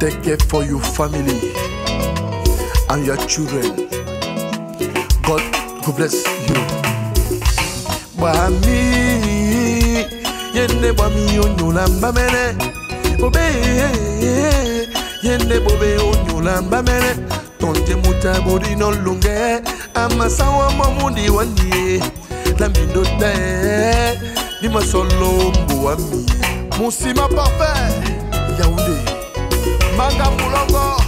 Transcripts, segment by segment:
Take care for your family and your children. God will bless you. Bami, yende bami onyola mbamene. Bobe, yende bobe onyola mbamene. Tonje muta bodi no lunge. Amasawa mamundi wandi. Lambindo te, ni masolo mbuami. Musima parfait, Yaoundé. Manga mulongo.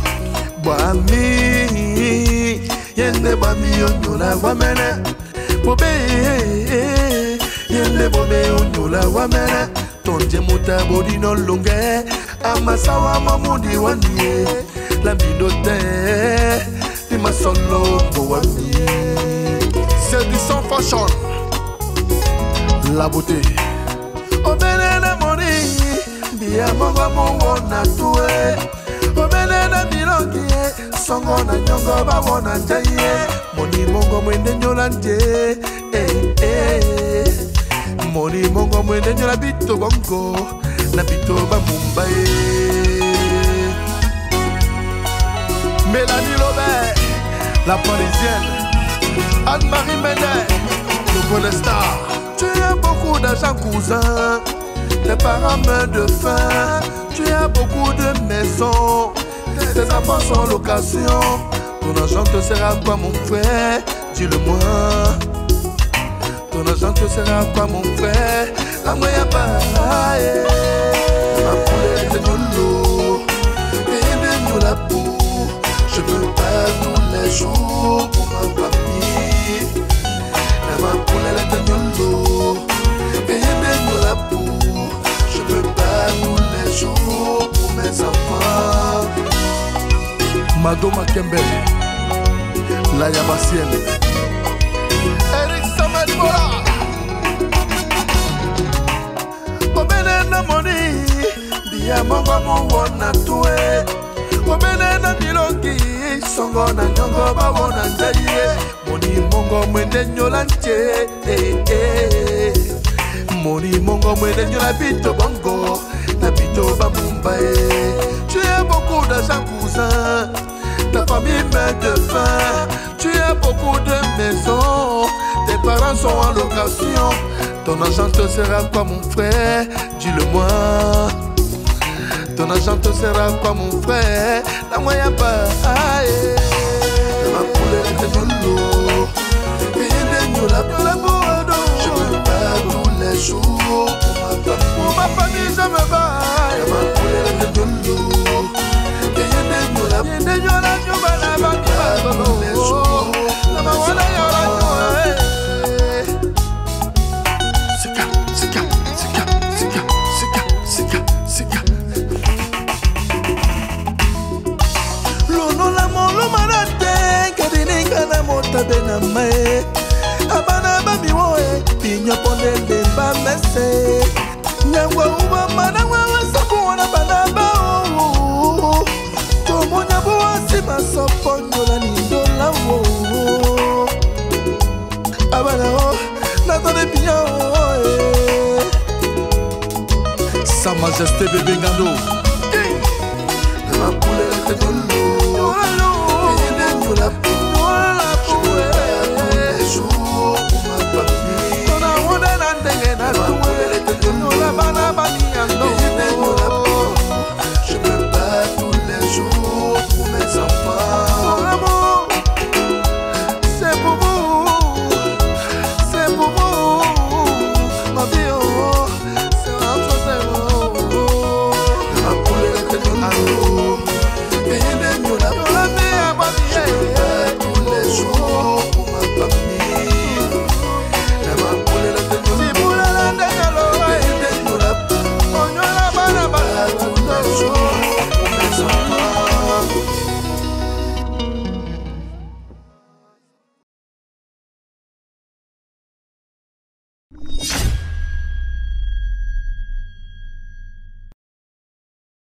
Bami, yende bami onyola wamene. Bobe, yende bobe onyola wamene. Tonje muta bodi no lunge. Amasawa mamundi wandi. Lambindo te, ni masolo mbuami. C'est du sans fashion. La beauté. Obenena moni, bia mongo mongo na tuwe. Obenena milongi, songo na nyongo ba wona jaye. Moni mongo mwende nyola nje, Moni mongo mwende nyola bito bongo, na bito ba Mumbai. Mélanie Lobert, la parisienne. Anne-Marie Ménès, le bon star. Tu as beaucoup d'argent, cousin. Tes parents meurent de faim. Tu as beaucoup de maisons. Tes enfants sont en location. Ton argent te sert à quoi, mon frère? Dis-le-moi. Ton argent te sert à quoi, mon frère? La moya pas. Ma poule est de l'eau. Et de la peau. Je me bats tous les jours pour ma famille. Ma poule est de l'eau. Et de la peau. Je me bats tous les jours pour mes enfants. Mado Makembe, la Yabassienne. Eric Samadbola. Obenena moni, bia mongo mongo na tuwe. Obenena milongi, songo na nyongo ba wona jaye. Moni mongo mwende nyola nche, Moni mongo mwende nyola bito bongo, na bito ba Mumbai. Tu as beaucoup d'argent, cousin. Ta famille meurt de faim. Tu as beaucoup de maisons. Tes parents sont en location. Ton argent te sert à quoi, mon frère? Dis-le-moi. Ton argent te sert à quoi, mon frère? La moya pas. Ma poule est de l'eau. Et de la peau. Je me bats tous les jours pour ma famille, je me bats. Ma poule est de l'eau. Et de la tous les jours. Sika, sika, sika, sika, sika, sika, sika. Lono la molo manate, kadininga na mota benamae. Abana bami woe, pinyo ponde lemba mese. Nyangwa uwa mana wawa saku wana banaba o. Tomonya buwa sima soponyo la nindola wo. Abana o, natone pinya o. Sa Majesté Bébé Ngando.